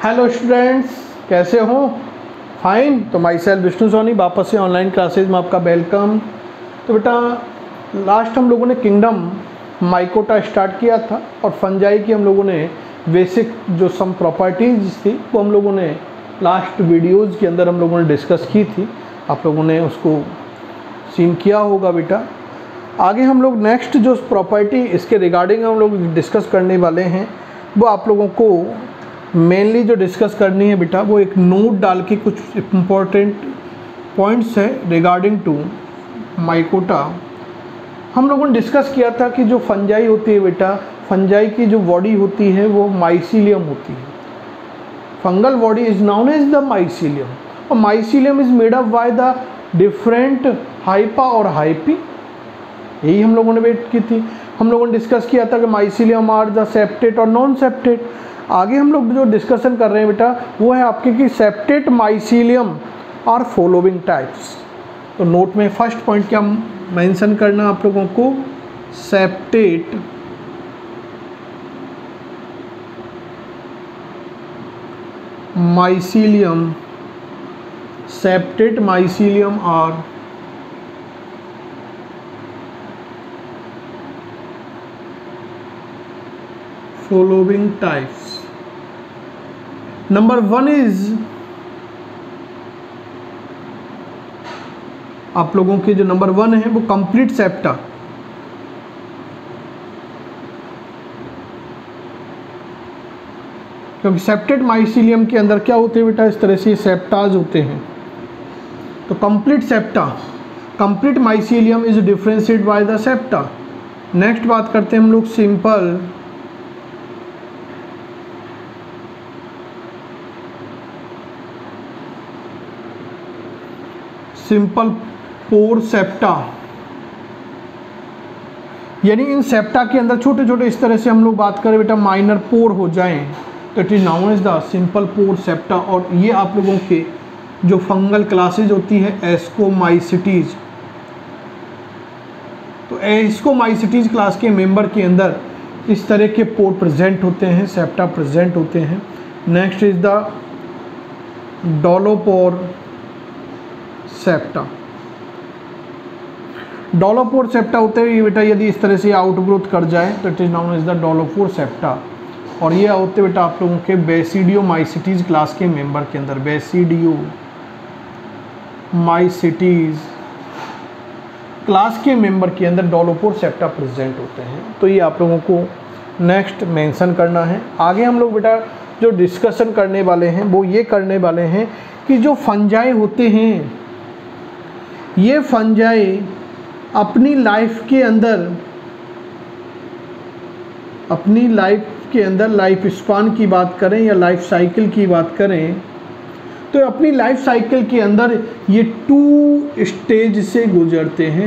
Hello students, कैसे हो? Fine. तो माई सेल्फ विष्णु सोनी, वापस से ऑनलाइन क्लासेज में आपका वेलकम। तो बेटा लास्ट हम लोगों ने किंगडम माइकोटा स्टार्ट किया था और फंजाई की हम लोगों ने बेसिक जो सम प्रॉपर्टीज़ थी वो हम लोगों ने लास्ट वीडियोज़ के अंदर हम लोगों ने डिस्कस की थी। आप लोगों ने उसको सीन किया होगा बेटा। आगे हम लोग नेक्स्ट जो प्रॉपर्टी इसके रिगार्डिंग हम लोग डिस्कस करने वाले हैं वो आप लोगों को मेनली जो डिस्कस करनी है बेटा वो एक नोट डाल के कुछ इम्पोर्टेंट पॉइंट्स है रिगार्डिंग टू माइकोटा। हम लोगों ने डिस्कस किया था कि जो फंजाई होती है बेटा, फंजाई की जो बॉडी होती है वो माइसीलियम होती है। Fungal body is known as the mycelium और mycelium is made up by the different hypha और हाइपी। यही हम लोगों ने वेट की थी। हम लोगों ने डिस्कस किया था कि माइसीलियम आर द सेप्टेट और नॉन सेप्टेट। आगे हम लोग जो डिस्कशन कर रहे हैं बेटा वो है आपके कि septate mycelium are following types. तो नोट में फर्स्ट पॉइंट क्या मेंशन करना आप लोगों को, septate mycelium, septate mycelium are following types. Number 1 is आप लोगों के जो नंबर 1 है वो कंप्लीट सेप्टा। क्योंकि सेप्टेट माइसीलियम के अंदर क्या होते हैं बेटा, इस तरह से सेप्टाज होते हैं। तो complete septa, complete mycelium is differentiated by the septa. Next बात करते हैं हम लोग सिंपल सिंपल पोर सेप्टा, यानी इन सेप्टा के अंदर छोटे छोटे इस तरह से हम लोग बात करें बेटा माइनर पोर हो जाएं तो it is known as the simple pore septa. और ये आप लोगों के जो फंगल क्लासेज होती है एस्कोमाइसिटीज, तो एस्कोमाइसिटीज क्लास के मेंबर के अंदर इस तरह के पोर प्रेजेंट होते हैं, सेप्टा प्रेजेंट होते हैं। Next is the dolipore septa. Dolipore septa होते हैं ये बेटा यदि इस तरह से आउटग्रोथ कर जाए तो it is known as the dolipore septa. और ये होते बेटा आप लोगों के बेसिडियोमाइसिटीज क्लास के मेंबर के अंदर, बेसिडियोमाइसिटीज क्लास के मेंबर के अंदर डोलोपोर सेप्टा प्रेजेंट होते हैं। तो ये आप लोगों को नेक्स्ट मेंशन करना है। आगे हम लोग बेटा जो डिस्कशन करने वाले हैं वो ये करने वाले हैं कि जो फंजाई होते हैं ये फंजाई अपनी लाइफ के अंदर लाइफ स्पान की बात करें या लाइफ साइकिल की बात करें तो अपनी लाइफ साइकिल के अंदर ये 2 स्टेज से गुजरते हैं।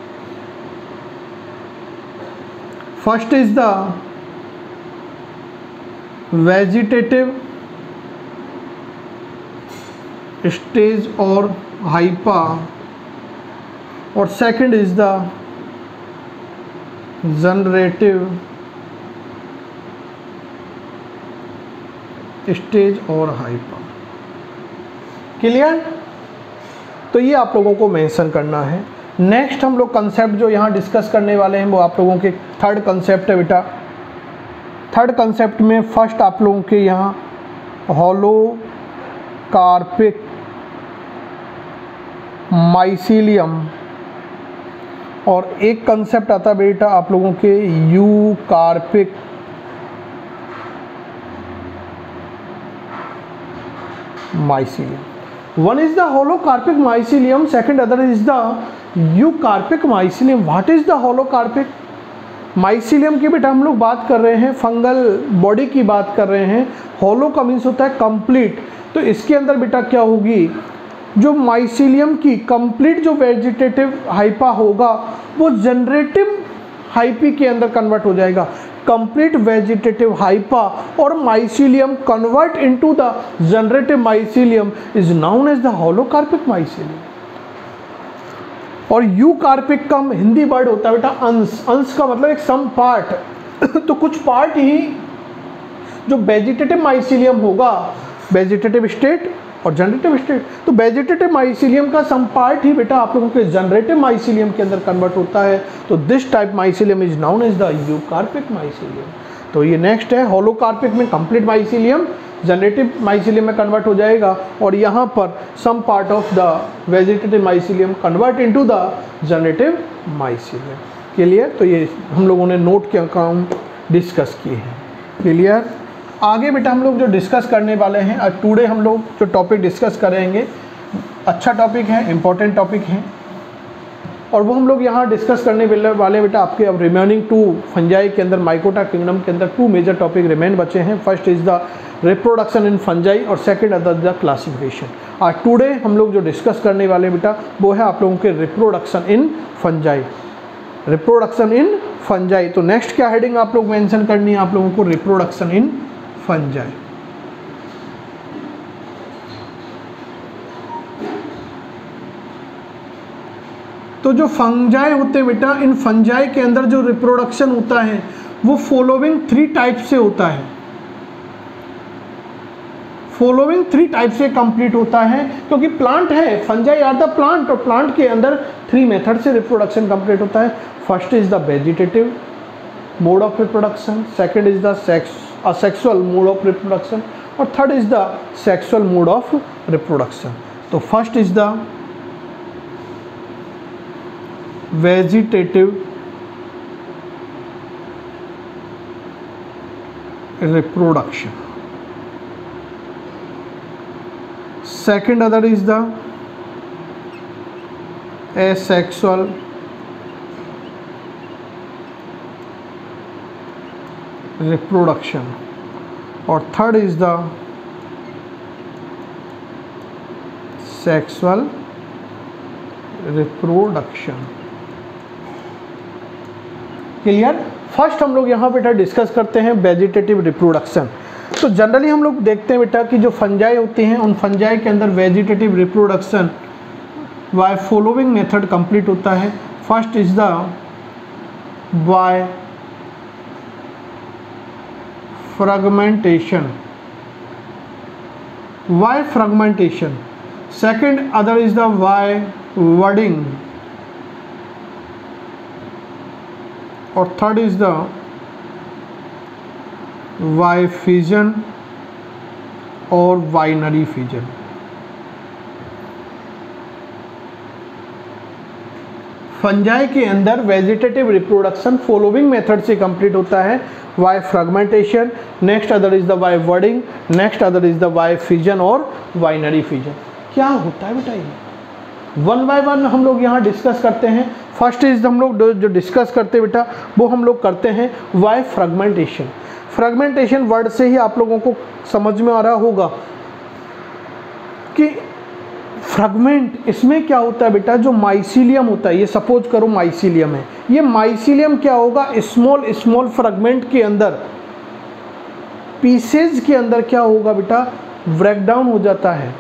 First is the vegetative stage और हाइपा और second is the generative stage और हाइपा। क्लियर? तो ये आप लोगों को मेंशन करना है। नेक्स्ट हम लोग कंसेप्ट जो यहाँ डिस्कस करने वाले हैं वो आप लोगों के थर्ड कंसेप्ट है बेटा। थर्ड कंसेप्ट में फर्स्ट आप लोगों के यहाँ हॉलो कार्पिक माइसीलियम और एक कंसेप्ट आता बेटा आप लोगों के eucarpic mycelium. One is the holocarpic mycelium, second other is the eucarpic mycelium. What is the holocarpic mycelium की बेटा हम लोग बात कर रहे हैं, फंगल बॉडी की बात कर रहे हैं। होलो का मीन्स होता है कंप्लीट। तो इसके अंदर बेटा क्या होगी, जो माइसीलियम की कंप्लीट जो वेजिटेटिव हाइपा होगा वो जनरेटिव हाइपी के अंदर कन्वर्ट हो जाएगा। कंप्लीट वेजिटेटिव हाइपा और mycelium convert into the generative mycelium is known as the holocarpic mycelium. और यू कार्पिक का हिंदी वर्ड होता है बेटा अंश। अंश का मतलब एक सम पार्ट तो कुछ पार्ट ही जो वेजिटेटिव माइसीलियम होगा, वेजिटेटिव स्टेट और जनरेटिव स्टेट, तो वेजिटेटिव माइसीलियम का सम पार्ट ही बेटा आप लोगों के जनरेटिव माइसीलियम के अंदर कन्वर्ट होता है। तो this type mycelium is known as the eucarpic mycelium. तो ये नेक्स्ट है, होलोकार्पिक में कंप्लीट माइसीलियम जनरेटिव माइसीलियम में कन्वर्ट हो जाएगा, और यहाँ पर some part of the vegetative mycelium convert into the generative mycelium. Clear? तो ये हम लोगों ने नोट के काम डिस्कस किए हैं। क्लियर? आगे बेटा हम लोग जो डिस्कस करने वाले हैं, आज टुडे हम लोग जो टॉपिक डिस्कस करेंगे अच्छा टॉपिक है, इम्पोर्टेंट टॉपिक है, और वो हम लोग यहाँ डिस्कस करने वाले बेटा आपके अब रिमेनिंग 2 फंजाई के अंदर, माइकोटा किंगडम के अंदर 2 मेजर टॉपिक रिमेन बचे हैं। First is the reproduction in fungi और सेकंड अदर द क्लासिफिकेशन। आज टुडे हम लोग जो डिस्कस करने वाले बेटा वो है आप लोगों के reproduction in fungi, reproduction in fungi. तो नेक्स्ट क्या हेडिंग आप लोग मेंशन करनी है आप लोगों को? Reproduction in fungi. तो जो फंजाई होते हैं बेटा, इन फंजाई के अंदर जो रिप्रोडक्शन होता है वो फॉलोइंग 3 टाइप से होता है, फॉलोइंग 3 टाइप से कंप्लीट होता है, क्योंकि प्लांट है, फंजाई आर द प्लांट, और प्लांट के अंदर 3 मेथड से रिप्रोडक्शन कंप्लीट होता है। First is the vegetative mode of reproduction, second is the asexual mode of reproduction, और third is the sexual mode of reproduction. तो first is the vegetative reproduction, second other is the asexual reproduction, और third is the sexual reproduction। Clear? First हम लोग यहाँ बेटा discuss करते हैं vegetative reproduction. तो जनरली हम लोग देखते हैं बेटा कि जो फंजाई होती हैं उन फंजाई के अंदर vegetative reproduction by following method complete होता है। First is the by fragmentation, by fragmentation, second other is the by budding, और third is the by fission और बाइनरी फिजन। फंजाई के अंदर वेजिटेटिव रिप्रोडक्शन फॉलोइंग मेथड से complete होता है, by fragmentation, next other is the by budding, next other is the by fission और binary fission. क्या होता है बेटा ये? वन बाय वन हम लोग यहाँ डिस्कस करते हैं। फर्स्ट इज हम लोग जो डिस्कस करते हैं बेटा वो हम लोग करते हैं बाय फ्रैगमेंटेशन। फ्रैगमेंटेशन वर्ड से ही आप लोगों को समझ में आ रहा होगा कि फ्रैगमेंट, इसमें क्या होता है बेटा, जो माइसीलियम होता है, ये सपोज करो माइसीलियम है, ये माइसीलियम क्या होगा, स्मॉल स्मॉल फ्रैगमेंट के अंदर, पीसेज के अंदर क्या होगा बेटा, ब्रेक डाउन हो जाता है,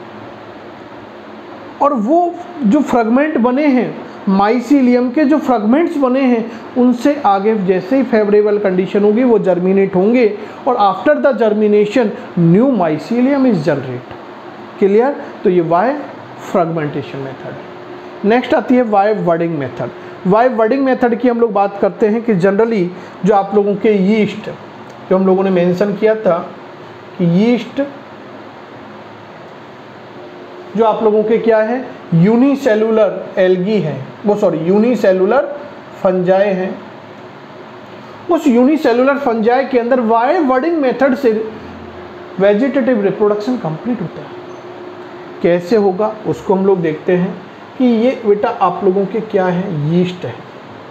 और वो जो फ्रैगमेंट बने हैं माइसीलियम के, जो फ्रैगमेंट्स बने हैं उनसे आगे जैसे ही फेवरेबल कंडीशन होगी वो जर्मिनेट होंगे, और after the germination new mycelium is generate. Clear? तो ये बाय फ्रैगमेंटेशन मेथड। नेक्स्ट आती है by budding method. By budding method की हम लोग बात करते हैं कि जनरली जो आप लोगों के यीस्ट, जो हम लोगों ने मेंशन किया था कि यीस्ट जो आप लोगों के क्या है, यूनिसेलुलर एल्गी है, वो सॉरी यूनिसेलुलर फंजाई हैं, उस यूनिसेलुलर फंजाई के अंदर बाय बडिंग मेथड से वेजिटेटिव रिप्रोडक्शन कंप्लीट होता है। कैसे होगा उसको हम लोग देखते हैं कि ये बेटा आप लोगों के क्या है, यीस्ट है।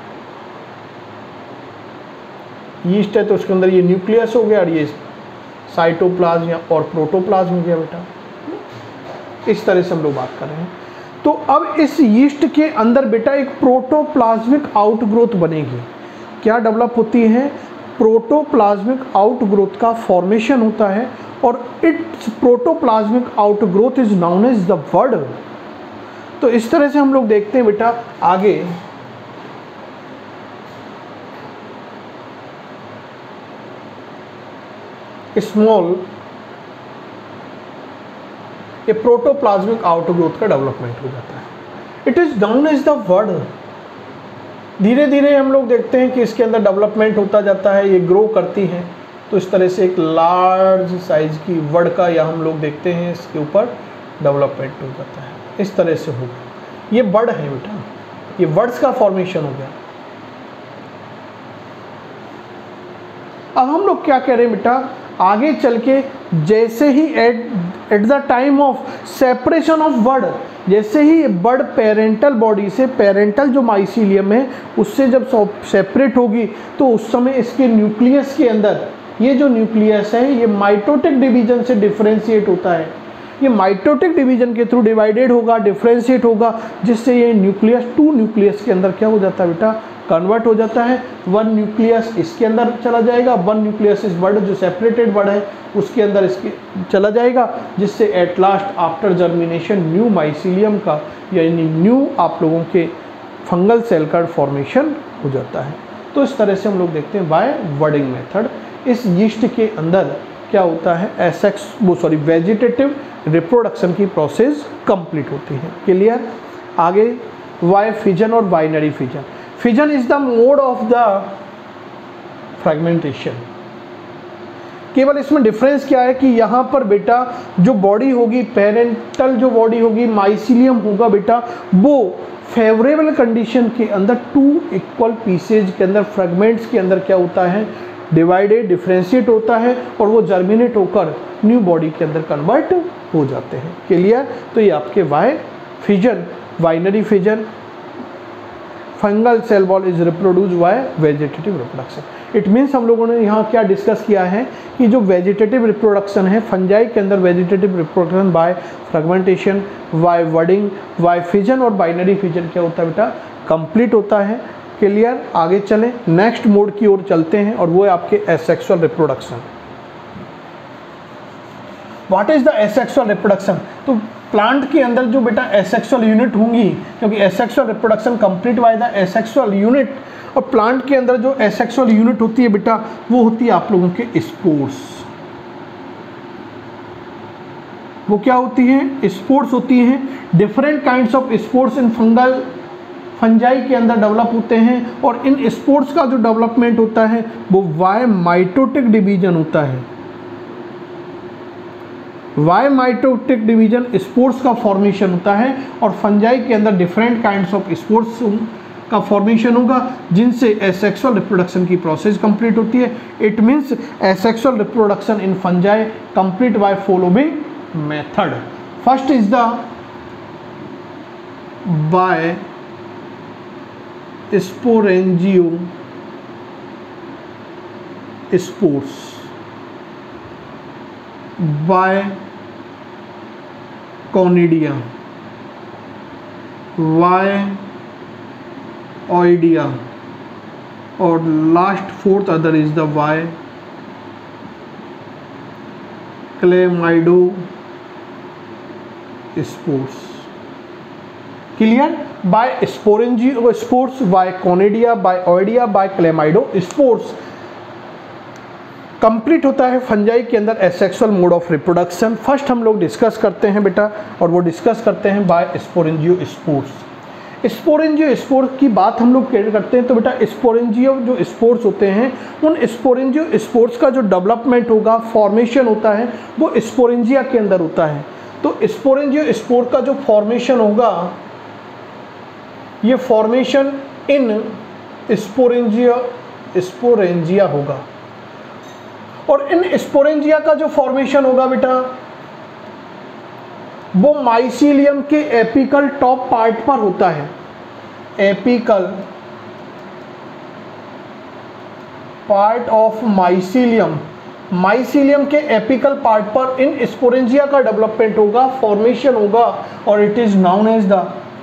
यीस्ट है तो उसके अंदर ये न्यूक्लियस हो गया और ये साइटोप्लाज्म और प्रोटोप्लाज्म हो गया बेटा। इस तरह से हम लोग बात कर रहे हैं। तो अब इस यीस्ट के अंदर बेटा एक प्रोटोप्लाज्मिक आउटग्रोथ बनेगी। क्या डेवलप होती है? प्रोटोप्लाज्मिक आउटग्रोथ का फॉर्मेशन होता है, और its protoplasmic outgrowth is known as the bud. तो इस तरह से हम लोग देखते हैं बेटा आगे स्मॉल ये प्रोटोप्लाज्मिक आउटग्रोथ का डेवलपमेंट हो जाता है। It is known as the bud. धीरे धीरे हम लोग देखते हैं कि इसके अंदर डेवलपमेंट होता जाता है, ये ग्रो करती है, तो इस तरह से एक लार्ज साइज की वर्ड का या हम लोग देखते हैं इसके ऊपर डेवलपमेंट हो जाता है। इस तरह से होगा, ये वर्ड है बेटा, ये वर्ड्स का फॉर्मेशन हो गया। अब हम लोग क्या कह रहे हैं बेटा, आगे चल के जैसे ही at the time of separation of bud, जैसे ही बर्ड पेरेंटल बॉडी से, पेरेंटल जो माइसीलियम है उससे जब सेपरेट होगी, तो उस समय इसके न्यूक्लियस के अंदर ये जो न्यूक्लियस है ये माइटोटिक डिवीजन से डिफरेंशिएट होता है। ये माइटोटिक डिवीजन के थ्रू डिवाइडेड होगा, डिफरेंशिएट होगा, जिससे ये न्यूक्लियस टू न्यूक्लियस के अंदर क्या हो जाता है बेटा, कन्वर्ट हो जाता है। वन न्यूक्लियस इसके अंदर चला जाएगा, वन न्यूक्लियस इस बर्ड जो सेपरेटेड बर्ड है उसके अंदर इसके चला जाएगा, जिससे at last after germination new mycelium का यानी न्यू आप लोगों के फंगल सेल का फॉर्मेशन हो जाता है। तो इस तरह से हम लोग देखते हैं बाय वर्डिंग मेथड। इस यीस्ट के अंदर क्या होता है, वेजिटेटिव रिप्रोडक्शन की प्रोसेस कंप्लीट होती है। क्लियर। आगे वाई फिजन और binary fission. Fission is the mode of the fragmentation. केवल इसमें डिफरेंस क्या है कि यहाँ पर बेटा जो बॉडी होगी, पेरेंटल जो बॉडी होगी, माइसीलियम होगा बेटा, वो फेवरेबल कंडीशन के अंदर टू इक्वल पीसेज के अंदर, फ्रेगमेंट्स के अंदर क्या होता है, डिवाइडेड, डिफ्रेंशिएट होता है और वो जर्मिनेट होकर न्यू बॉडी के अंदर कन्वर्ट हो जाते हैं। क्लियर। तो ये आपके by fission, binary fission, fungal cell wall is reproduce by vegetative reproduction. It means हम लोगों ने यहाँ क्या डिस्कस किया है कि जो वेजिटेटिव रिप्रोडक्शन है फंजाई के अंदर, vegetative reproduction by fragmentation, by budding, by fission और बाइनरी फिजन क्या होता है बेटा, कंप्लीट होता है। क्लियर। आगे चलें, नेक्स्ट मोड की ओर चलते हैं और वो है आपके asexual reproduction. What is the asexual reproduction. तो प्लांट के अंदर जो बेटा एसेक्सुअल यूनिट होंगी, क्योंकि asexual reproduction complete by the asexual unit, और प्लांट के अंदर जो एसेक्सुअल यूनिट होती है बेटा वो होती है आप लोगों के स्पोर्स। वो क्या होती हैं, स्पोर्स होती हैं। Different kinds of spores in fungi के अंदर डेवलप होते हैं, और इन स्पोर्स का जो डेवलपमेंट होता है वो वाई माइटोटिक डिवीजन होता है। वाई माइटोटिक डिवीजन स्पोर्स का फॉर्मेशन होता है, और फंजाई के अंदर डिफरेंट काइंड्स ऑफ स्पोर्स का फॉर्मेशन होगा, जिनसे एसेक्सुअल रिप्रोडक्शन की प्रोसेस कंप्लीट होती है। It means asexual reproduction in fungi complete by following method. First is the by sporangiospores, by conidia, by oidia, और last fourth other is the by chlamydospores. Clear. By sporangiospores, by conidia, by oidia, by क्लेमाइडो spores complete होता है fungi के अंदर asexual mode of reproduction. First हम लोग discuss करते हैं बेटा, और वो डिस्कस करते हैं by sporangiospores. Sporangiospores की बात हम लोग करते हैं तो बेटा स्पोरेंजियो जो स्पोर्स होते हैं, उन स्पोरेंजियो स्पोर्स का जो डेवलपमेंट होगा, फॉर्मेशन होता है, वो स्पोरेंजिया के अंदर होता है। तो स्पोरेंजियो स्पोर का जो फॉर्मेशन होगा, ये फॉर्मेशन इन स्पोरेंजिया होगा, और इन स्पोरेंजिया का जो फॉर्मेशन होगा बेटा वो माइसीलियम के एपिकल टॉप पार्ट पर होता है। Apical part of mycelium, mycelium के एपिकल पार्ट पर इन स्पोरेंजिया का डेवलपमेंट होगा, फॉर्मेशन होगा, और it is known as the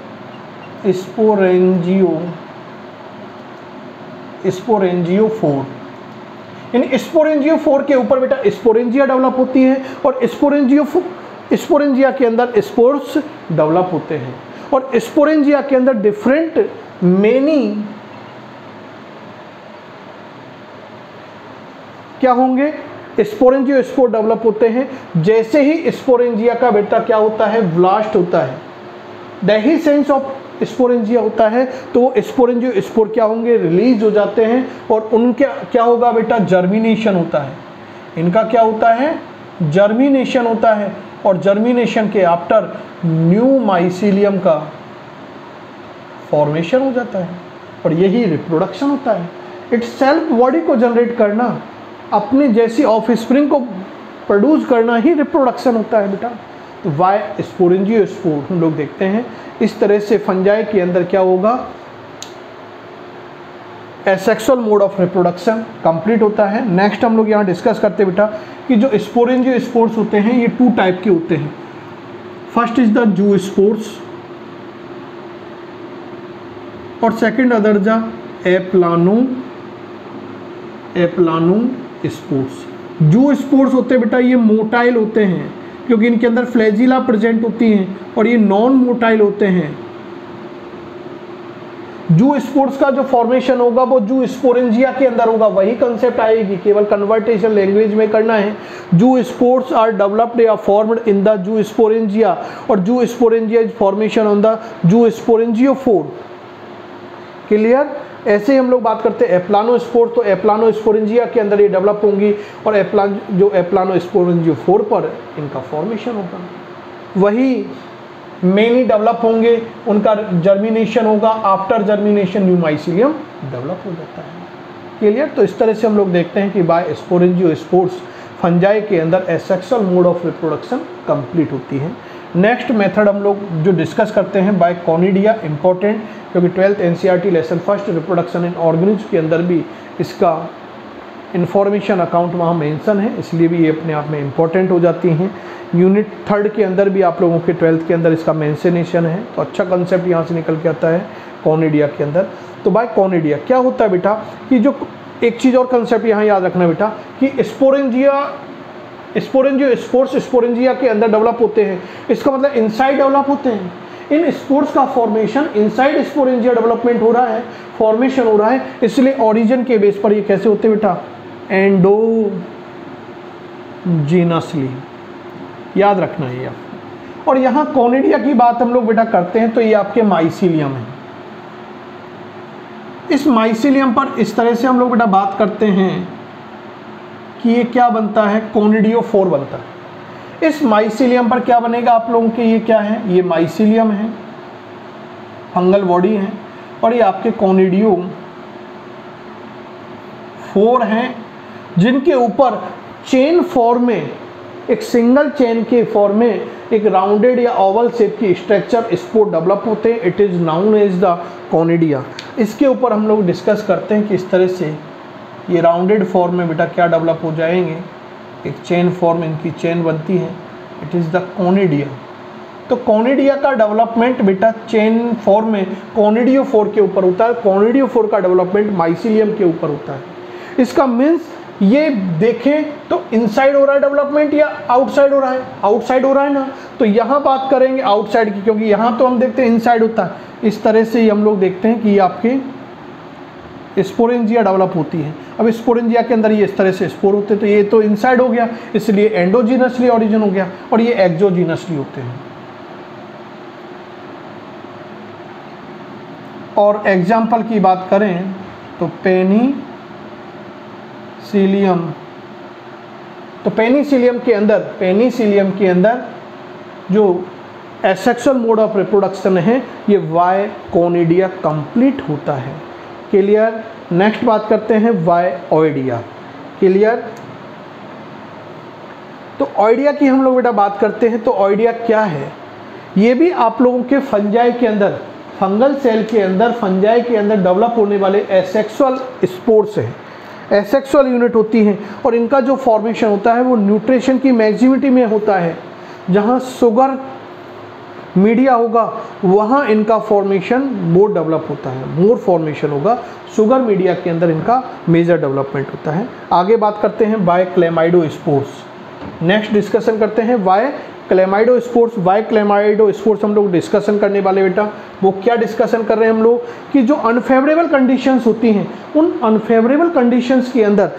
sporangiophore. इन स्पोरेंजियोफोर के ऊपर बेटा स्पोरेंजिया डेवलप होती है, और स्पोरेंजिया के अंदर स्पोर्स डेवलप होते हैं, और स्पोरेंजिया के अंदर डिफरेंट मेनी क्या होंगे, स्पोरेंजियो स्पोर डेवलप होते हैं। जैसे ही स्पोरेंजिया का बेटा क्या होता है, ब्लास्ट होता है, द सेंस ऑफ स्पोरेंजिया होता है, तो वो स्पोरेंजियो स्पोर क्या होंगे, रिलीज हो जाते हैं और उनके क्या होगा बेटा, जर्मिनेशन होता है। इनका क्या होता है, जर्मिनेशन होता है और जर्मिनेशन के आफ्टर न्यू माइसीलियम का फॉर्मेशन हो जाता है और यही रिप्रोडक्शन होता है। इट्स सेल्फ बॉडी को जनरेट करना, अपने जैसी ऑफस्प्रिंग को प्रोड्यूस करना ही रिप्रोडक्शन होता है बेटा। तो वाई स्पोरेंजियो स्पोर हम लोग देखते हैं इस तरह से फंजाई के अंदर क्या होगा, asexual mode of reproduction complete होता है। नेक्स्ट हम लोग यहाँ डिस्कस करते हैं बेटा कि जो स्पोरेंजियो स्पोर्स होते हैं ये 2 टाइप के होते हैं। First is the zoospores और second other the aplanospores. Zoospores होते हैं बेटा ये मोटाइल होते हैं क्योंकि इनके अंदर फ्लैजिला प्रेजेंट होती हैं और ये नॉन मोटाइल होते हैं। जू स्पोर्स का जो फॉर्मेशन होगा वो जू स्पोरेंजिया के अंदर होगा, वही कंसेप्ट आएगी, केवल कन्वर्टेशन लैंग्वेज में करना है। जू स्पोर्स आर डेवलप्ड या formed in the zoosporangia और zoosporangia is formation on the zoosporangiophore. Clear? ऐसे ही हम लोग बात करते हैं एप्लानो स्पोर, तो एप्लानो स्पोरेंजिया के अंदर ये डेवलप होंगी और एप्लानो स्पोरेंजियोफोर पर इनका फॉर्मेशन होगा। वही मेनली डेवलप होंगे, उनका जर्मिनेशन होगा, after germination new mycelium develop हो जाता है। क्लियर? तो इस तरह से हम लोग देखते हैं कि बाय स्पोरेंजियो स्पोर्स फंजाई के अंदर asexual mode of reproduction complete होती है। नेक्स्ट मेथड हम लोग जो डिस्कस करते हैं बाय कॉनिडिया, इंपॉर्टेंट क्योंकि 12th NCERT lesson first reproduction in organism के अंदर भी इसका इंफॉर्मेशन अकाउंट वहाँ मेंशन है, इसलिए भी ये अपने आप में इंपॉर्टेंट हो जाती हैं। यूनिट 3rd के अंदर भी आप लोगों के 12th के अंदर इसका मेंशनेशन है, तो अच्छा कंसेप्ट यहाँ से निकल के आता है कॉनिडिया के अंदर। तो बाय कॉनिडिया क्या होता है बेटा कि जो एक चीज़ और कंसेप्ट यहाँ याद रखना बेटा कि स्पोरेंजियो स्पोर्स स्पोरेंजिया के अंदर डेवलप होते हैं, इसका मतलब इनसाइड डेवलप होते हैं। इन स्पोर्स का फॉर्मेशन इनसाइड स्पोरेंजिया डेवलपमेंट हो रहा है, फॉर्मेशन हो रहा है, इसलिए ओरिजिन के बेस पर ये कैसे होते हैं बेटा, एंडोजीनसली, याद रखना है आपको। और यहाँ कॉनिडिया की बात हम लोग बेटा करते हैं तो ये आपके माइसीलियम है। इस माइसीलियम पर इस तरह से हम लोग बेटा बात करते हैं कि ये क्या बनता है, कॉनिडियोफोर बनता है। इस माइसीलियम पर क्या बनेगा आप लोगों के, ये क्या है, ये माइसीलियम है, फंगल बॉडी है और ये आपके कॉनिडियोफोर हैं जिनके ऊपर चेन फॉर्म में, एक सिंगल चेन के फॉर्म में एक राउंडेड या ओवल शेप की स्ट्रक्चर स्पोर डेवलप होते हैं। It is known as the conidia. इसके ऊपर हम लोग डिस्कस करते हैं कि इस तरह से ये राउंडेड फॉर्म में बेटा क्या डेवलप हो जाएंगे, एक चेन फॉर्म इनकी चेन बनती है, इट इज़ द कॉनिडिया। तो कॉनिडिया का डेवलपमेंट बेटा चेन फॉर्म में कॉनिडियोफोर के ऊपर होता है, कॉनिडियोफोर का डेवलपमेंट माइसीलियम के ऊपर होता है। इसका मीन्स ये देखें तो इनसाइड हो रहा है डेवलपमेंट या आउटसाइड हो रहा है, आउटसाइड हो रहा है ना, तो यहाँ बात करेंगे आउटसाइड की, क्योंकि यहाँ तो हम देखते हैं इनसाइड होता है। इस तरह से ही हम लोग देखते हैं कि ये आपके स्पोरेंजिया डेवलप होती है। अब स्पोरेंजिया के अंदर ये इस तरह से स्पोर होते हैं, तो ये तो इनसाइड हो गया, इसलिए एंडोजीनसली ओरिजिन हो गया, और ये एक्सोजीनसली होते हैं। और एग्जाम्पल की बात करें तो पेनिसिलियम, तो पेनिसिलियम के अंदर जो एसेक्सुअल मोड ऑफ रिप्रोडक्शन है ये वाई कॉनिडिया कंप्लीट होता है। क्लियर? नेक्स्ट बात करते हैं वाई ओइडिया। क्लियर? तो ओइडिया की हम लोग बेटा बात करते हैं, तो ओइडिया क्या है, ये भी आप लोगों के फंजाई के अंदर, फंगल सेल के अंदर, फंजाई के अंदर डेवलप होने वाले एसेक्सुअल स्पोर्स हैं, एसेक्सुअल यूनिट होती हैं, और इनका जो फॉर्मेशन होता है वो न्यूट्रिशन की मैक्सिमिटी में होता है। जहाँ शुगर मीडिया होगा वहाँ इनका फॉर्मेशन मोर डेवलप होता है, मोर फॉर्मेशन होगा, शुगर मीडिया के अंदर इनका मेजर डेवलपमेंट होता है। आगे बात करते हैं बाय क्लेमाइडोस्पोर्स। नेक्स्ट डिस्कशन करते हैं बाय क्लेमाइडोस्पोर्स। वाई क्लेमाइडोस्पोर्स हम लोग डिस्कशन करने वाले बेटा। वो क्या डिस्कशन कर रहे हैं हम लोग कि जो अनफेवरेबल कंडीशंस होती हैं, उन अनफेवरेबल कंडीशंस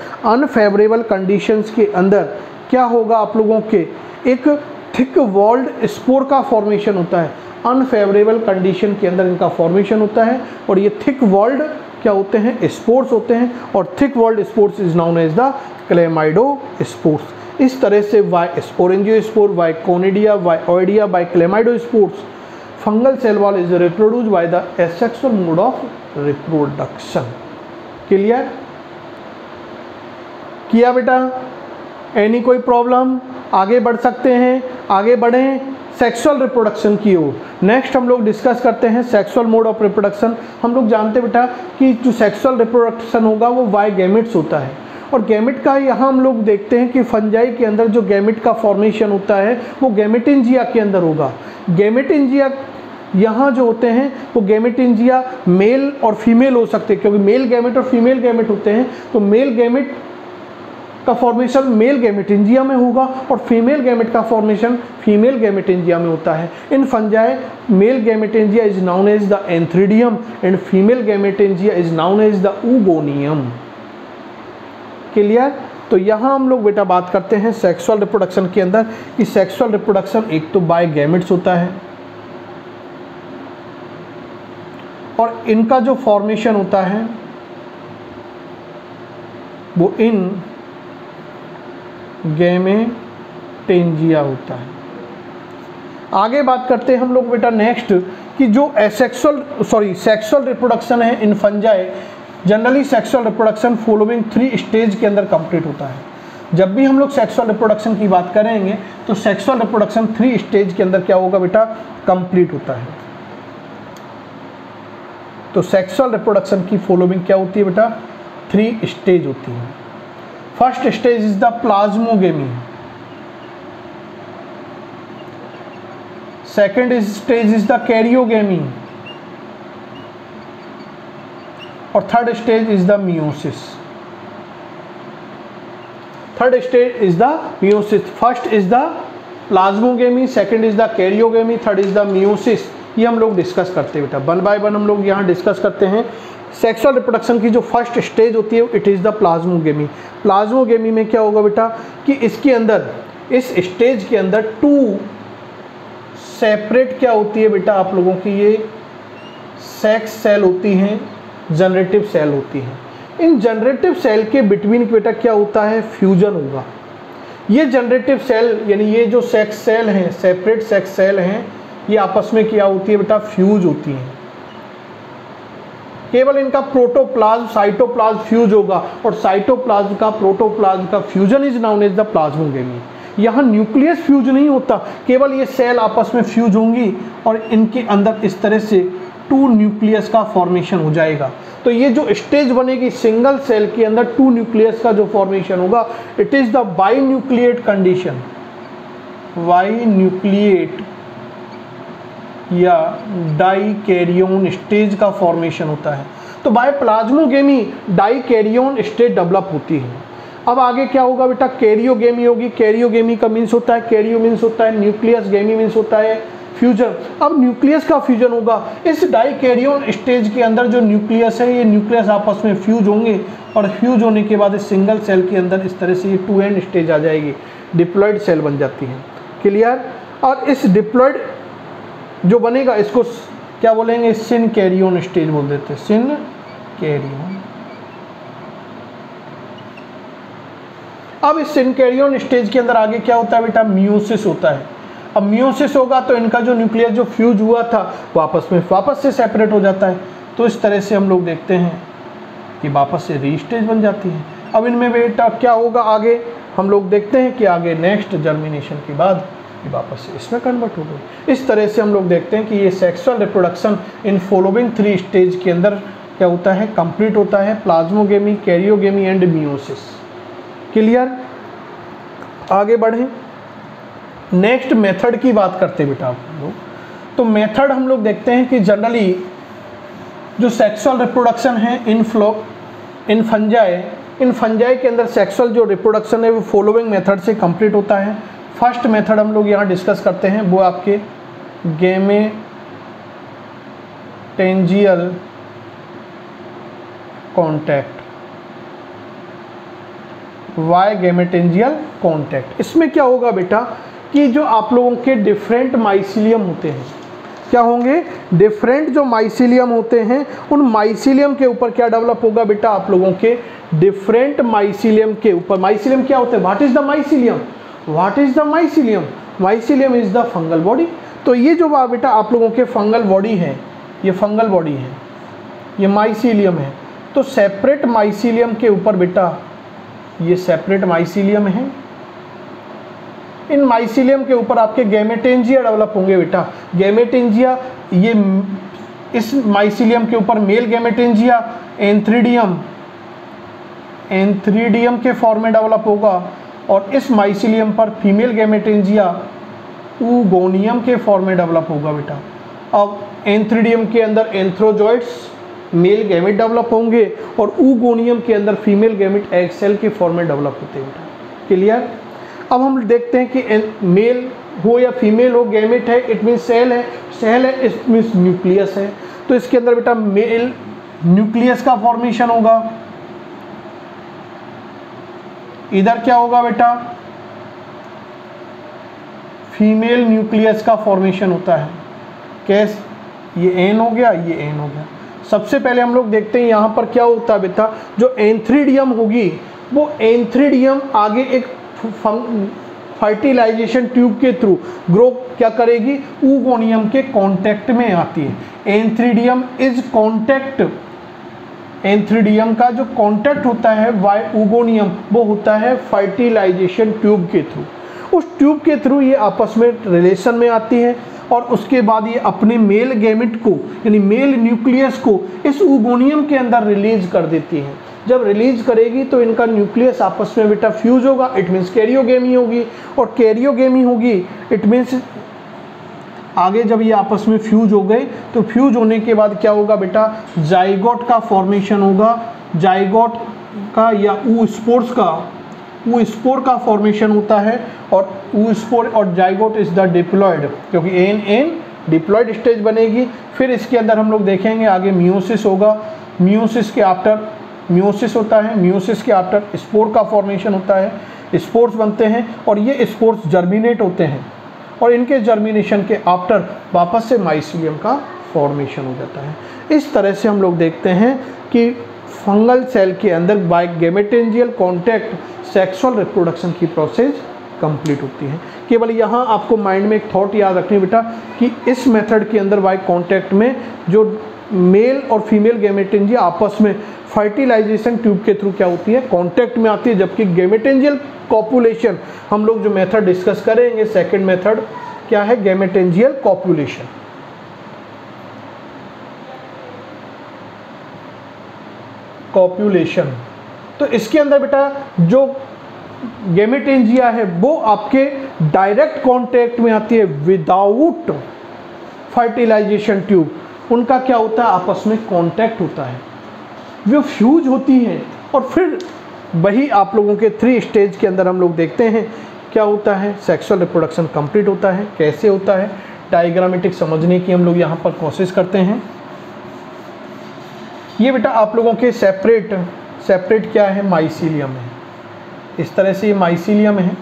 के अंदर क्या होगा आप लोगों के, एक थिक वॉल्ड स्पोर का फॉर्मेशन होता है। अनफेवरेबल कंडीशन के अंदर इनका फॉर्मेशन होता है और ये थिक वॉल्ड क्या होते हैं, स्पोर्स होते हैं। और thick walled spores is known as the chlamydospores. इस तरह से by sporangiospore, by conidia, by oidia, by chlamydospores fungal cell wall is reproduced by the asexual mode of reproduction. Clear किया बेटा? एनी कोई प्रॉब्लम? आगे बढ़ सकते हैं, आगे बढ़ें सेक्सुअल रिप्रोडक्शन की ओर। नेक्स्ट हम लोग डिस्कस करते हैं सेक्सुअल मोड ऑफ रिप्रोडक्शन। हम लोग जानते बेटा कि जो सेक्सुअल रिप्रोडक्शन होगा वो वाई गैमेट्स होता है। और गैमेट का यहाँ हम लोग देखते हैं कि फंजाई के अंदर जो गैमेट का फॉर्मेशन होता है वो गैमेटिंजिया के अंदर होगा। गैमेटिंजिया यहाँ जो होते हैं वो गैमेटिंजिया मेल और फीमेल हो सकते हैं, क्योंकि मेल गैमेट और फीमेल गैमेट होते हैं। तो मेल गैमेट का फॉर्मेशन मेल गैमेटिंजिया में होगा और फीमेल गैमेट का फॉर्मेशन फीमेल गैमेटिंजिया में होता है। In fungi male gametangia is known as the antheridium and female gametangia is known as the oogonium. Clear? तो यहाँ हम लोग बेटा बात करते हैं सेक्सुअल रिप्रोडक्शन के अंदर कि सेक्सुअल रिप्रोडक्शन एक तो बाय गैमेट्स होता है और इनका जो फॉर्मेशन होता है वो इन गैमेटेंजिया होता है। आगे बात करते हैं हम लोग बेटा नेक्स्ट कि जो सेक्सुअल रिप्रोडक्शन है in fungi, generally sexual reproduction following 3 stage के अंदर कंप्लीट होता है। जब भी हम लोग सेक्सुअल रिप्रोडक्शन की बात करेंगे तो सेक्सुअल रिप्रोडक्शन 3 स्टेज के अंदर क्या होगा बेटा, कंप्लीट होता है। तो सेक्सुअल रिप्रोडक्शन की फॉलोइंग क्या होती है बेटा, 3 स्टेज होती है। First stage is the plasmogamy, second stage is the karyogamy और third stage is the meiosis. Third stage is the meiosis. First is the plasmogamy, second is the karyogamy, third is the meiosis. ये हम लोग discuss करते हैं बेटा, 1 bye 1 हम लोग यहाँ डिस्कस करते हैं। सेक्सुअल रिप्रोडक्शन की जो फर्स्ट स्टेज होती है it is the plasmogamy. Plasmogamy में क्या होगा बेटा कि इसके अंदर, इस स्टेज के अंदर 2 सेपरेट क्या होती है बेटा आप लोगों की, ये सेक्स सेल होती हैं, जनरेटिव सेल होती हैं। इन जनरेटिव सेल के बिटवीन बेटा क्या होता है, फ्यूजन होगा। ये जनरेटिव सेल यानी ये जो सेक्स सेल हैं, सेपरेट सेक्स सेल हैं, ये आपस में क्या होती है बेटा, फ्यूज होती हैं। केवल इनका प्रोटोप्लाज्म साइटोप्लाज्म फ्यूज होगा और साइटोप्लाज्म का प्रोटोप्लाज्म का fusion is known as the plasmogamy. यहाँ न्यूक्लियस फ्यूज नहीं होता, केवल ये सेल आपस में फ्यूज होंगी और इनके अंदर इस तरह से 2 न्यूक्लियस का फॉर्मेशन हो जाएगा। तो ये जो स्टेज बनेगी सिंगल सेल के अंदर 2 न्यूक्लियस का जो फॉर्मेशन होगा, it is the binucleate condition. Binucleate या डाइकैरियोन स्टेज का फॉर्मेशन होता है। तो by plasmogamy dikaryon stage develop होती है। अब आगे क्या होगा बेटा, कैरियोगेमी होगी। कैरियोगेमी का मीन्स होता है, कैरियो मीन्स होता है न्यूक्लियस, गेमी मीन्स होता है फ्यूजन। अब न्यूक्लियस का फ्यूजन होगा। इस डाइकैरियोन स्टेज के अंदर जो न्यूक्लियस है, ये न्यूक्लियस आपस में फ्यूज होंगे और फ्यूज होने के बाद इस सिंगल सेल के अंदर इस तरह से ये 2 एंड स्टेज आ जाएगी, डिप्लॉयड सेल बन जाती है। क्लियर? और इस डिप्लॉयड जो बनेगा इसको क्या बोलेंगे, सिनकैरियोन स्टेज बोल देते हैं, सिनकैरियोन। अब इस सिनकैरियोन स्टेज के अंदर आगे क्या होता है बेटा, मियोसिस होता है। अब मियोसिस होगा तो इनका जो न्यूक्लियस जो फ्यूज हुआ था वो वापस से सेपरेट हो जाता है। तो इस तरह से हम लोग देखते हैं कि वापस से रीस्टेज बन जाती है। अब इनमें बेटा क्या होगा, आगे हम लोग देखते हैं कि आगे नेक्स्ट जर्मिनेशन के बाद ये वापस से इसमें कन्वर्ट हो गई। इस तरह से हम लोग देखते हैं कि ये sexual reproduction in following 3 stage के अंदर क्या होता है, कंप्लीट होता है, plasmogamy, karyogamy and meiosis. Clear? आगे बढ़ें, नेक्स्ट मेथड की बात करते हैं बेटा आप लोग। तो मेथड हम लोग देखते हैं कि जनरली जो सेक्सुअल रिप्रोडक्शन है इन फंजाई के अंदर सेक्सुअल जो रिप्रोडक्शन है वो फॉलोइंग मेथड से कंप्लीट होता है। फर्स्ट मेथड हम लोग यहाँ डिस्कस करते हैं, वो आपके gametangial contact. By gametangial contact, इसमें क्या होगा बेटा कि जो आप लोगों के डिफरेंट माइसीलियम होते हैं, क्या होंगे, डिफरेंट जो माइसीलियम होते हैं, उन माइसीलियम के ऊपर क्या डेवलप होगा बेटा, आप लोगों के डिफरेंट माइसीलियम के ऊपर। माइसीलियम क्या होते हैं, what is the mycelium, what is the mycelium, mycelium is the fungal body. तो ये जो बेटा आप लोगों के फंगल बॉडी है, ये फंगल बॉडी है, ये माइसीलियम है। तो सेपरेट माइसीलियम के ऊपर बेटा, ये सेपरेट माइसीलियम है, इन माइसीलियम के ऊपर आपके गैमेटेंजिया डेवलप होंगे बेटा। गैमेटेंजिया, ये इस माइसीलियम के ऊपर मेल गैमेटेंजिया एंथ्रीडियम के फॉर्म में डेवलप होगा, और इस माइसीलियम पर फीमेल गैमेटेंजिया ऊगोनियम के फॉर्म में डेवलप होगा बेटा। अब एंथ्रीडियम के अंदर एंथ्रोजॉइड्स मेल गैमेट डेवलप होंगे, और ऊगोनियम के अंदर फीमेल गैमेट एग सेल के फॉर्म में डेवलप होते हैं बेटा। क्लियर। अब हम देखते हैं कि मेल हो या फीमेल हो, गैमेट है इट मीन्स सेल है, सेल है इट मीन्स न्यूक्लियस है। तो इसके अंदर बेटा मेल न्यूक्लियस का फॉर्मेशन होगा, इधर क्या होगा बेटा, फीमेल न्यूक्लियस का फॉर्मेशन होता है। कैसे, ये एन हो गया, ये एन हो गया। सबसे पहले हम लोग देखते हैं यहाँ पर क्या होता है बेटा, जो एंथ्रीडियम होगी वो एंथ्रीडियम आगे एक फर्टिलाइजेशन ट्यूब के थ्रू ग्रो क्या करेगी, ऊगोनियम के कांटेक्ट में आती है। एंथ्रीडियम इज कांटेक्ट, एंथ्रीडियम का जो कांटेक्ट होता है वाई ऊगोनियम, वो होता है फर्टिलाइजेशन ट्यूब के थ्रू। उस ट्यूब के थ्रू ये आपस में रिलेशन में आती है, और उसके बाद ये अपने मेल गैमेट को यानी मेल न्यूक्लियस को इस ऊगोनियम के अंदर रिलीज कर देती है। जब रिलीज करेगी तो इनका न्यूक्लियस आपस में बेटा फ्यूज होगा, इट मीन्स कैरियोगेमी होगी, और कैरियोगेमी होगी इट मीन्स आगे जब ये आपस में फ्यूज हो गए तो फ्यूज होने के बाद क्या होगा बेटा, जाइगोट का फॉर्मेशन होगा। जाइगोट का या ऊ स्पोर का फॉर्मेशन होता है, और ऊ स्पोर और जाइगोट इज द डिप्लॉयड, क्योंकि एन डिप्लॉयड स्टेज बनेगी। फिर इसके अंदर हम लोग देखेंगे आगे मियोसिस होगा, मियोसिस के आफ्टर मियोसिस होता है, मियोसिस के आफ्टर स्पोर का फॉर्मेशन होता है, स्पोर्स बनते हैं, और ये स्पोर्स जर्मिनेट होते हैं, और इनके जर्मिनेशन के आफ्टर वापस से माइसीलियम का फॉर्मेशन हो जाता है। इस तरह से हम लोग देखते हैं कि फंगल सेल के अंदर by gametangial contact sexual reproduction की प्रोसेस कंप्लीट होती है। केवल यहाँ आपको माइंड में एक थॉट याद रखनी बेटा कि इस मेथड के अंदर बाय कॉन्टैक्ट में जो मेल और फीमेल गैमेटेंजिया आपस में फर्टिलाइजेशन ट्यूब के थ्रू क्या होती है, कांटेक्ट में आती है, जबकि गैमेटेंजियल कॉपुलेशन हम लोग जो मेथड डिस्कस करेंगे सेकंड मेथड क्या है, गैमेटेंजियल कॉपुलेशन। कॉपुलेशन तो इसके अंदर बेटा जो गैमेटेंजिया है वो आपके डायरेक्ट कांटेक्ट में आती है विदाउट फर्टिलाइजेशन ट्यूब। उनका क्या होता है, आपस में कांटेक्ट होता है, वो फ्यूज होती हैं, और फिर वही आप लोगों के 3 स्टेज के अंदर हम लोग देखते हैं क्या होता है, सेक्सुअल रिप्रोडक्शन कंप्लीट होता है। कैसे होता है, डायग्रामेटिक समझने की हम लोग यहाँ पर कोशिश करते हैं। ये बेटा आप लोगों के सेपरेट क्या है, माइसीलियम है। इस तरह से ये माइसीलियम है।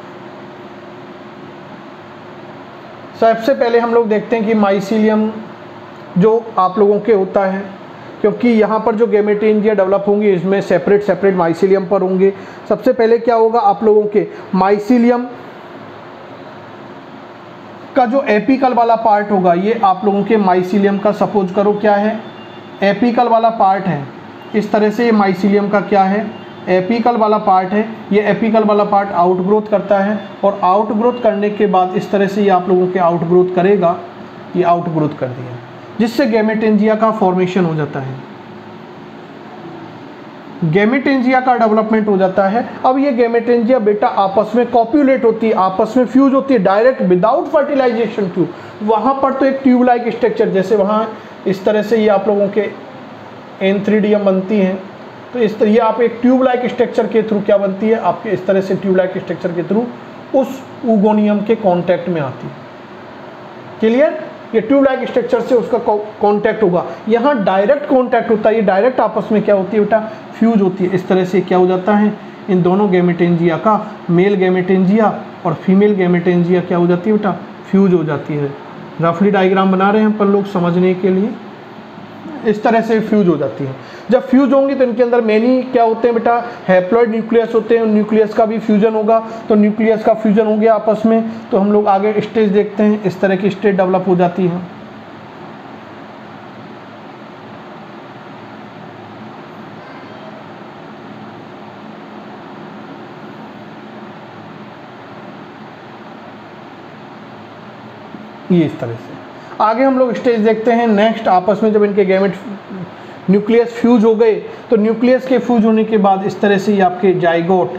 सबसे पहले हम लोग देखते हैं कि माइसीलियम जो आप लोगों के होता है, क्योंकि यहाँ पर जो गैमेटेंजिया डेवलप होंगी इसमें सेपरेट माइसीलियम पर होंगे। सबसे पहले क्या होगा, आप लोगों के माइसीलियम का जो एपिकल वाला पार्ट होगा, ये आप लोगों के माइसीलियम का सपोज करो क्या है, एपिकल वाला पार्ट है। इस तरह से ये माइसीलियम का क्या है, एपिकल वाला पार्ट है। ये एपिकल वाला पार्ट आउटग्रोथ करता है, और आउटग्रोथ करने के बाद इस तरह से ये आप लोगों के आउटग्रोथ करेगा, ये आउटग्रोथ कर दिया, जिससे गैमेटेंजिया का फॉर्मेशन हो जाता है, गैमेटेंजिया का डेवलपमेंट हो जाता है। अब ये गैमेटेंजिया बेटा आपस में कॉप्यूलेट होती है, आपस में फ्यूज होती है डायरेक्ट विदाउट फर्टिलाइजेशन ट्यूब। वहाँ पर तो एक ट्यूब लाइक स्ट्रक्चर, जैसे वहाँ इस तरह से ये आप लोगों के एंथ्रीडियम बनती हैं, तो इस तरह ये आप एक ट्यूब लाइक स्ट्रक्चर के थ्रू क्या बनती है, आपके इस तरह से ट्यूब लाइक स्ट्रक्चर के थ्रू उस ऊगोनियम के कांटेक्ट में आती है। क्लियर? ये ट्यूब लाइक स्ट्रक्चर से उसका कांटेक्ट होगा। यहाँ डायरेक्ट कांटेक्ट होता है, ये डायरेक्ट आपस में क्या होती है बेटा, फ्यूज होती है। इस तरह से क्या हो जाता है, इन दोनों गैमेटेंजिया का, मेल गैमेटेंजिया और फीमेल गैमेटेंजिया क्या हो जाती है बेटा, फ्यूज हो जाती है। रफली डायग्राम बना रहे हैं अपन लोग समझने के लिए। इस तरह से फ्यूज हो जाती है। जब फ्यूज होंगी तो इनके अंदर मेनी क्या होते हैं बेटा, हैप्लॉइड न्यूक्लियस होते हैं। न्यूक्लियस का भी फ्यूजन होगा, तो न्यूक्लियस का फ्यूजन हो गया आपस में, तो हम लोग आगे स्टेज देखते हैं। इस तरह की स्टेज डेवलप हो जाती है। ये इस तरह से आगे हम लोग स्टेज देखते हैं। नेक्स्ट, आपस में जब इनके गैमेट न्यूक्लियस फ्यूज हो गए, तो न्यूक्लियस के फ्यूज होने के बाद इस तरह से ये आपके जाइगोट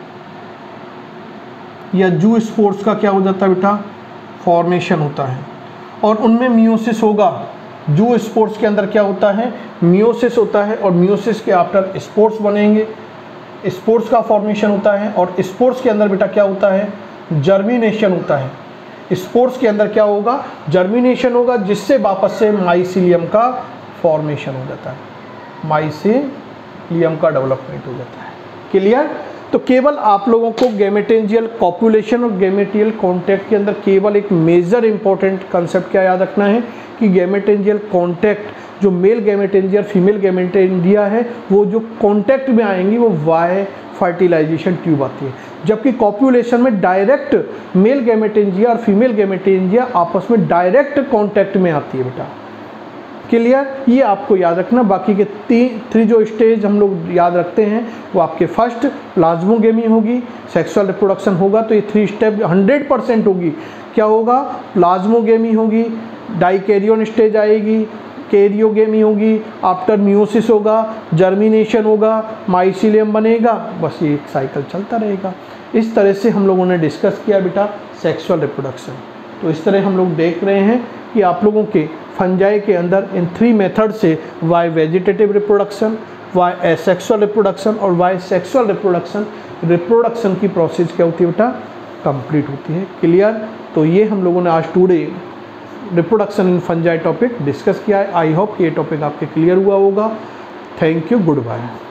या जू स्पोर्स का क्या हो जाता है बेटा, फॉर्मेशन होता है। और उनमें मियोसिस होगा। जू स्पोर्स के अंदर क्या होता है, मियोसिस होता है, और मियोसिस के आफ्टर स्पोर्स बनेंगे। स्पोर्स का फॉर्मेशन होता है, और स्पोर्स के अंदर बेटा क्या होता है, जर्मिनेशन होता है। स्पोर्स के अंदर क्या होगा, जर्मिनेशन होगा, जिससे वापस से माइसिलियम का फॉर्मेशन हो जाता है। माइसिलियम का डेवलपमेंट हो जाता है। क्लियर? तो केवल आप लोगों को गैमेटेंजियल कॉपुलेशन और गैमेटियल कॉन्टैक्ट के अंदर केवल एक मेजर इंपॉर्टेंट कंसेप्ट क्या याद रखना है कि गैमेटेंजियल कॉन्टैक्ट, जो मेल गैमेटेंजिया फीमेल गैमेटेंजिया है, वो जो कॉन्टैक्ट में आएंगी वो वाई फर्टिलाइजेशन ट्यूब आती है। जबकि कॉपुलेशन में डायरेक्ट मेल गैमेटेंजिया और फीमेल गैमेटेंजिया आपस में डायरेक्ट कांटेक्ट में आती है बेटा। क्लियर? ये आपको याद रखना। बाकी के थ्री जो स्टेज हम लोग याद रखते हैं वो आपके फर्स्ट प्लाज्मोगेमी होगी, सेक्सुअल रिप्रोडक्शन होगा, तो ये 3 स्टेप 100% होगी। क्या होगा, प्लाज्मोगेमी होगी, डाइकैरियन स्टेज आएगी, कैरियोगेमी होगी, आफ्टर मियोसिस होगा, जर्मिनेशन होगा, माइसिलियम बनेगा। बस ये एक साइकिल चलता रहेगा। इस तरह से हम लोगों ने डिस्कस किया बेटा सेक्सुअल रिप्रोडक्शन। तो इस तरह हम लोग देख रहे हैं कि आप लोगों के फंजाई के अंदर इन 3 मेथड से by vegetative reproduction, by asexual reproduction और वाई सेक्सुअल रिप्रोडक्शन की प्रोसेस क्या होती है बेटा, कंप्लीट होती है। क्लियर? तो ये हम लोगों ने आज today reproduction in fungi topic discuss किया है। आई होप ये टॉपिक आपके क्लियर हुआ होगा। Thank you, good bye.